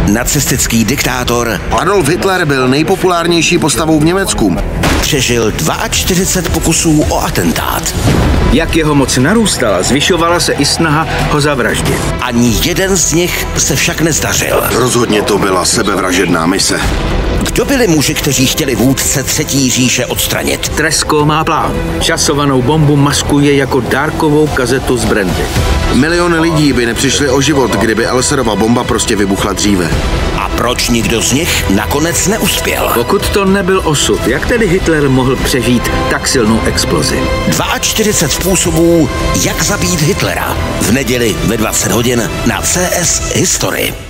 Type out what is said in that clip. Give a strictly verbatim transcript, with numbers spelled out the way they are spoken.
nacistický diktátor Adolf Hitler byl nejpopulárnější postavou v Německu. Přežil čtyřicet dva pokusů o atentát. Jak jeho moc narůstala, zvyšovala se i snaha ho zavraždit. Ani jeden z nich se však nezdařil. Rozhodně to byla sebevražedná mise. Kdo byli muži, kteří chtěli vůdce Třetí říše odstranit? Tresko má plán. Časovanou bombu maskuje jako dárkovou kazetu z brandy. Miliony lidí by nepřišli o život, kdyby Elsserova bomba prostě vybuchla dříve. A proč nikdo z nich nakonec neuspěl? Pokud to nebyl osud, jak tedy Hitler mohl přežít tak silnou explozi? čtyřicet dva způsobů, jak zabít Hitlera. V neděli ve dvacet hodin na C S History.